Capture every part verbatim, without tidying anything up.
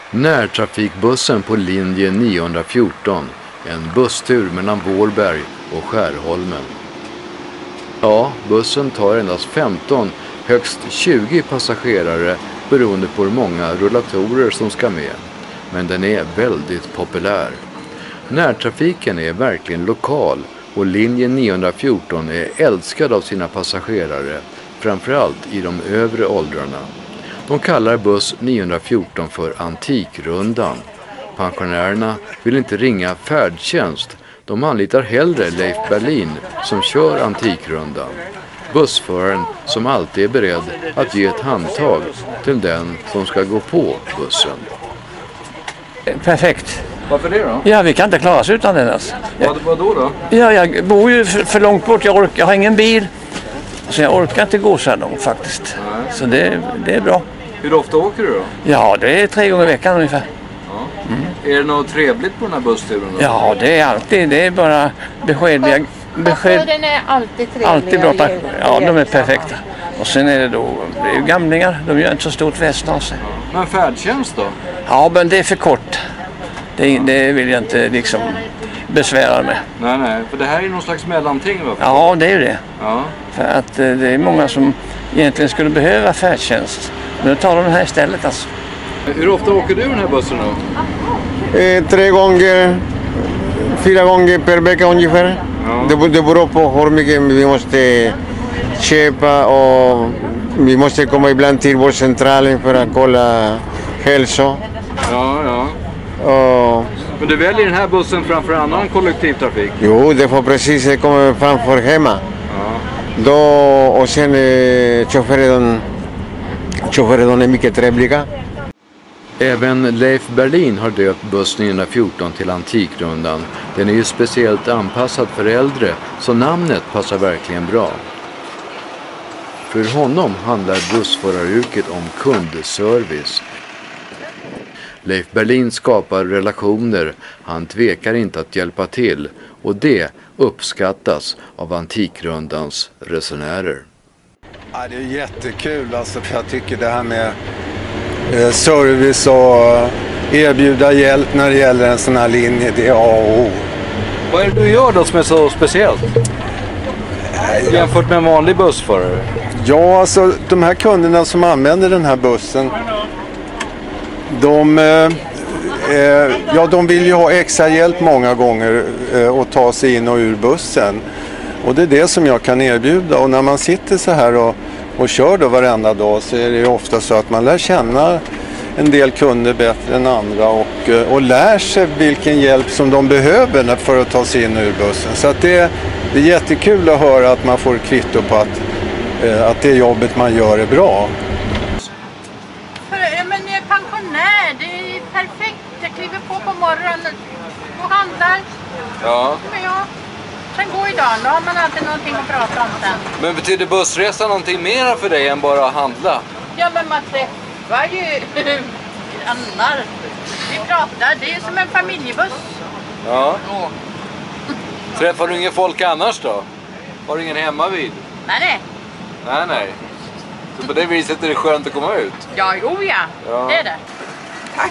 Närtrafikbussen på linje niohundrafjorton, en busstur mellan Vårberg och Skärholmen. Ja, bussen tar endast femton, högst tjugo passagerare beroende på hur många rullatorer som ska med. Men den är väldigt populär. Närtrafiken är verkligen lokal och linje niohundrafjorton är älskad av sina passagerare, framförallt i de övre åldrarna. De kallar buss niohundrafjorton för Antikrundan. Pensionärerna vill inte ringa färdtjänst. De anlitar hellre Leif Berlin som kör Antikrundan. Bussföraren som alltid är beredd att ge ett handtag till den som ska gå på bussen. Perfekt. Varför det då? Ja, vi kan inte klara oss utan den. Alltså. Vad, vad då då? Ja, jag bor ju för, för långt bort. Jag, orkar, jag har ingen bil. Så jag orkar inte gå så här långt faktiskt. Nej. Så det, det är bra. Hur ofta åker du då? Ja, det är tre gånger i veckan ungefär. Ja. Mm. Är det något trevligt på den här bussturen då? Ja, det är alltid. Det är bara beskedliga... Besked. Den är alltid trevlig. Alltid bra. Ja, de är perfekta. Och sen är det då, det är ju gamlingar. De gör inte så stort väsen av sig. Ja. Men färdtjänst då? Ja, men det är för kort. Det, det vill jag inte liksom besvära med. Nej, nej. För det här är någon slags mellanting va? Ja, det är ju det. Ja. För att det är många som egentligen skulle behöva färdtjänst. Men nu tar de den här istället alltså. Hur ofta åker du den här bussen då? Eh, tre gånger, fyra gånger per vecka ungefär. Ja. Det, det beror på hur mycket vi måste köpa och vi måste komma ibland till vårdcentralen för att kolla hälsa. Ja, ja. Och, men du väljer den här bussen framför annan kollektivtrafik? jo, det får precis komma framför hemma. Ja. Då, och sen eh, chauffören, chauffören är mycket trevliga. Även Leif Berlin har döpt buss niohundrafjorton till Antikrundan. Den är ju speciellt anpassad för äldre, så namnet passar verkligen bra. För honom handlar bussföraryrket om kundservice. Leif Berlin skapar relationer, han tvekar inte att hjälpa till och det uppskattas av Antikrundans resenärer. Ja, det är jättekul alltså, för jag tycker det här med eh, service och erbjuda hjälp när det gäller en sån här linje, det är A och O. Vad är det du gör då som är så speciellt? Jämfört med en vanlig bussförare? Ja, alltså de här kunderna som använder den här bussen, de, eh, ja, de vill ju ha extra hjälp många gånger eh, att ta sig in och ur bussen. Och det är det som jag kan erbjuda. Och när man sitter så här och, och kör då varenda dag, så är det ju ofta så att man lär känna en del kunder bättre än andra och, och lär sig vilken hjälp som de behöver för att ta sig in och ur bussen. Så att det, det är jättekul att höra att man får kvitto på att, eh, att det jobbet man gör är bra. Men jag är pensionär, det är perfekt. Jag kliver på på morgonen och handlar. Ja. Men jag, sen går idag, då har man alltid någonting att prata om sen. Men betyder bussresan någonting mer för dig än bara att handla? Ja, men man träffar ju grannar. Vi pratar, det är som en familjebuss. Ja. Träffar du ingen folk annars då? Har du ingen hemma vid? Nej, nej. Nej, nej. Så på det viset är det skönt att komma ut? Ja, jo ja. Ja. Det är det. Tack.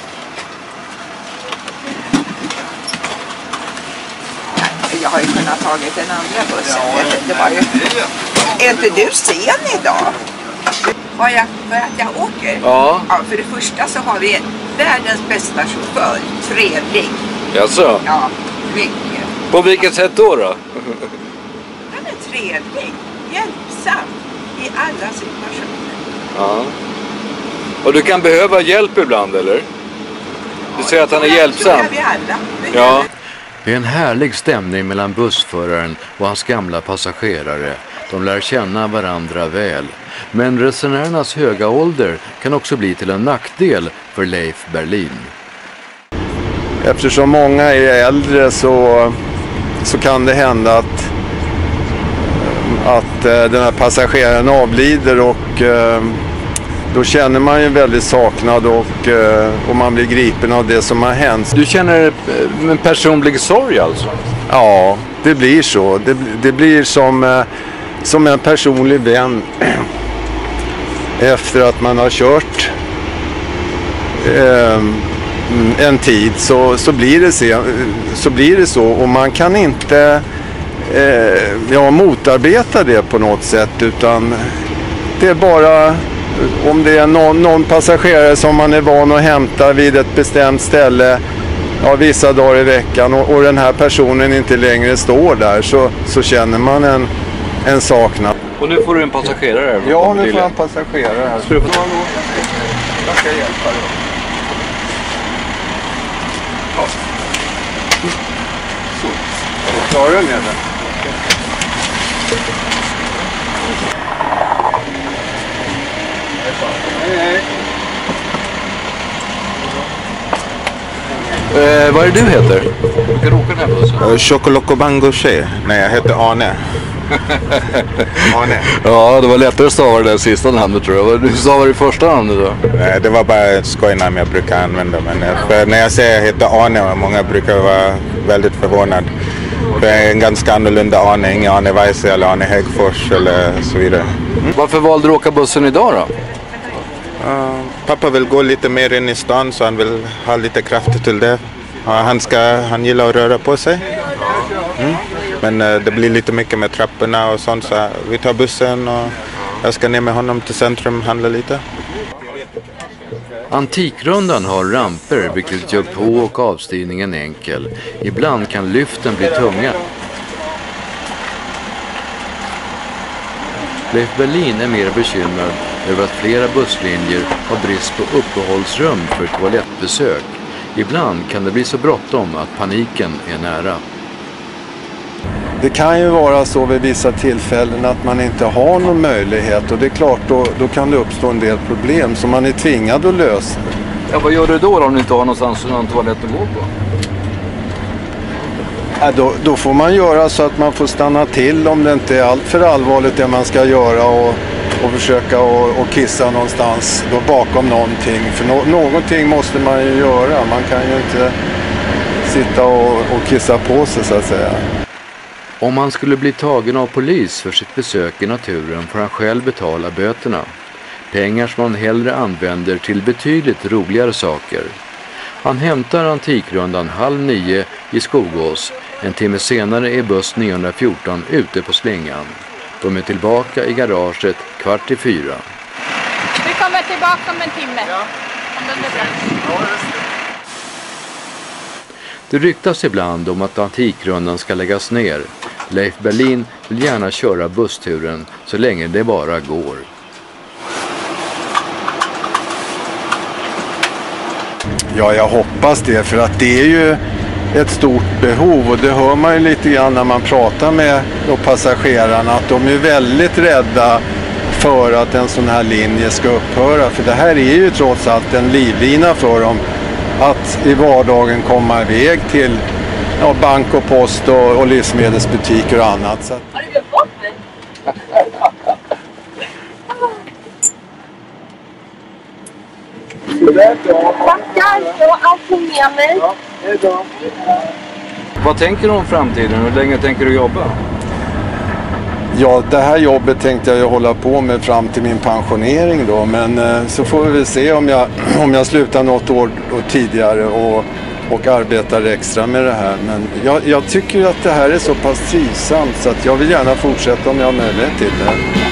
Jag har ju kunnat tagit den andra bussen. Ja, det var ju... Är inte du sen idag? Var jag, för att jag åker? Ja. Ja. För det första så har vi världens bästa chaufför. Trevlig. Jaså? Ja, mycket. På vilket sätt då då? Han är trevlig. Hjälpsam. I alla situationer. Ja. Och du kan behöva hjälp ibland, eller? Du säger att han är hjälpsam. Det tror jag vi alla. Ja. Det är en härlig stämning mellan bussföraren och hans gamla passagerare. De lär känna varandra väl. Men resenärernas höga ålder kan också bli till en nackdel för Leif Berlin. Eftersom många är äldre så, så kan det hända att, att den här passageraren avlider och då känner man ju väldigt saknad och, och man blir gripen av det som har hänt. Du känner en personlig sorg alltså? Ja, det blir så. Det, det blir som, som en personlig vän efter att man har kört eh, en tid så, så, blir det se, så blir det så och man kan inte eh, ja, motarbeta det på något sätt, utan det är bara om det är någon, någon passagerare som man är van att hämta vid ett bestämt ställe, ja, vissa dagar i veckan och, och den här personen inte längre står där, så, så känner man en, en saknad. Och nu får du en passagerare här. Ja, nu får jag en passagerare här. Ska du få... Jag ska hjälpa dig. Ja. Så. Klarar du med det? Hej, hej. Eh, vad är det du heter? Du kan åka den här bussen. Chocolocobango Che. Nej, jag heter Arne. Arne. Ja, det var lättare att stava det där sista namnet, tror jag. Du stavade det första namnet då? Nej, det var bara ett skojnamn jag brukar använda. Men för när jag säger jag heter Arne, och många brukar vara väldigt förvånade. För jag är en ganska annorlunda Arne. Ingen Arne Weise eller Arne Häggfors eller så vidare. Mm. Varför valde du att åka bussen idag då? Uh, pappa vill gå lite mer in i stan, så han vill ha lite kraft till det. Uh, han, ska, han gillar att röra på sig. Mm. Men uh, det blir lite mycket med trapporna och sånt, så vi tar bussen och jag ska ner med honom till centrum och handla lite. Antikrundan har ramper, vilket gör på- och avstigningen enkel. Ibland kan lyften bli tunga. Leif Berlin är mer bekymrad över att flera busslinjer har brist på uppehållsrum för toalettbesök. Ibland kan det bli så bråttom att paniken är nära. Det kan ju vara så vid vissa tillfällen att man inte har någon möjlighet, och det är klart då, då kan det uppstå en del problem som man är tvingad att lösa. Ja, vad gör du då, då om du inte har någonstans någon toalett att gå på? Ja, då, då får man göra så att man får stanna till om det inte är allt för allvarligt det man ska göra, och, och försöka och, och kissa någonstans då bakom någonting. För no, någonting måste man ju göra. Man kan ju inte sitta och, och kissa på sig, så att säga. Om han skulle bli tagen av polis för sitt besök i naturen får han själv betala böterna. Pengar som han hellre använder till betydligt roligare saker. Han hämtar Antikrundan halv nio i Skogås. En timme senare är buss niohundrafjorton ute på slingan. De är tillbaka i garaget kvart i fyra. Vi kommer tillbaka om en timme. Ja. Om den är bra. Det ryktas ibland om att Antikrundan ska läggas ner. Leif Berlin vill gärna köra bussturen så länge det bara går. Ja, jag hoppas det, för att det är ju ett stort behov, och det hör man ju lite grann när man pratar med passagerarna, att de är väldigt rädda för att en sån här linje ska upphöra, för det här är ju trots allt en livlina för dem att i vardagen komma iväg till ja, bank och post och, och livsmedelsbutiker och annat. Så. Har du glömt bort mig? Tackar, det var allting med mig. Ja, det är bra. Vad tänker du om framtiden? Hur länge tänker du jobba? Ja, det här jobbet tänkte jag ju hålla på med fram till min pensionering då, men eh, så får vi väl se om jag, om jag slutar något år tidigare och, och arbetar extra med det här. Men jag, jag tycker att det här är så pass trivsamt så att jag vill gärna fortsätta om jag har möjlighet till det.